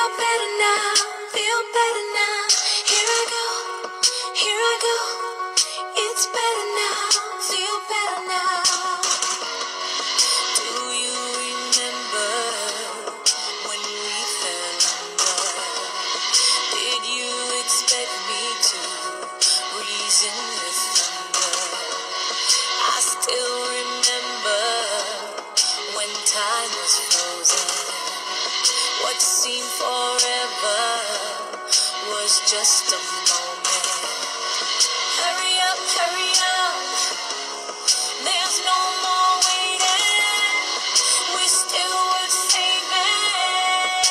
Feel better now, feel better now. Here I go, here I go. It's better now, feel better now. Do you remember when we fell under? Did you expect me to reason with thunder? I still remember when time was frozen. What seemed forever was just a moment. Hurry up, hurry up. There's no more waiting. We're still worth saving.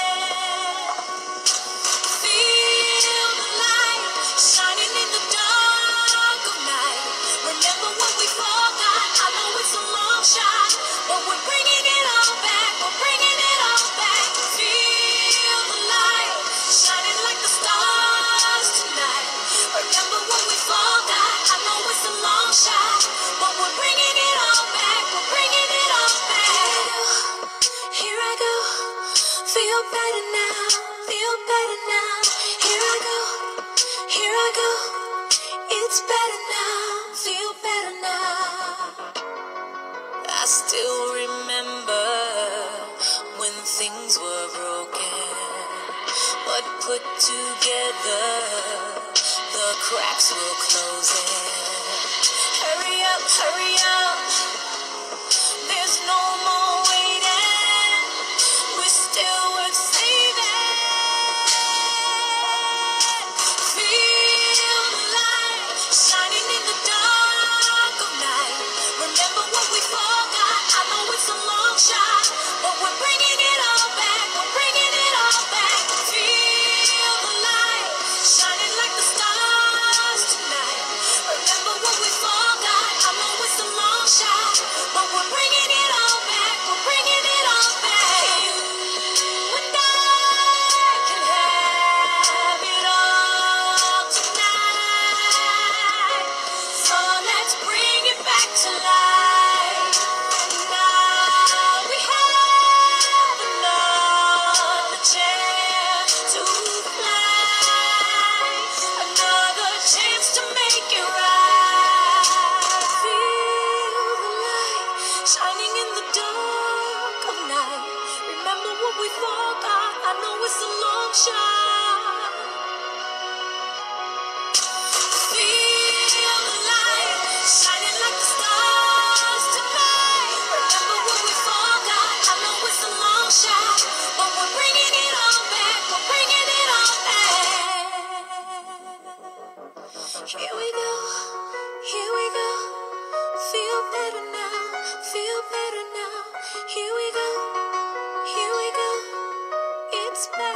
Feel the light shining in the dark of night. Remember what we forgot. I know it's a long shot, but we're bringing it all back. We're bringing it all back. Feel the light shining like the stars tonight. Remember what we forgot. I know it's a long shot, but we're bringing it all back. We're bringing it all back. Here I go. Feel better now. Feel better now. Here I go. Here I go. It's better now. Feel better now. I still remember when things were broken, but put together, the cracks will close in. Hurry up, hurry up. There's no more waiting. We're still worth saving. Feel the light shining in the dark of night. Remember what we forgot. I know it's a long shot, but we're bringing it all back. We're bringing it all back. Feel the light shining like the stars tonight. Remember what we forgot. I know it's a long shot, but we're bringing it all back. We're bringing it all back. You and I can have it all tonight. So let's bring it back to life. And now we have another chance to fly, another chance to make it right. Feel the light shining in the dark of night. Remember what we forgot. I know it's a long shot. Feel the light shining like the stars tonight. Remember what we forgot. I know it's a long shot, but we're bringing it all back. We're bringing it all back. Here we go. Here we go. Feel better now. Feel better now. Here we go. Here we go. It's better.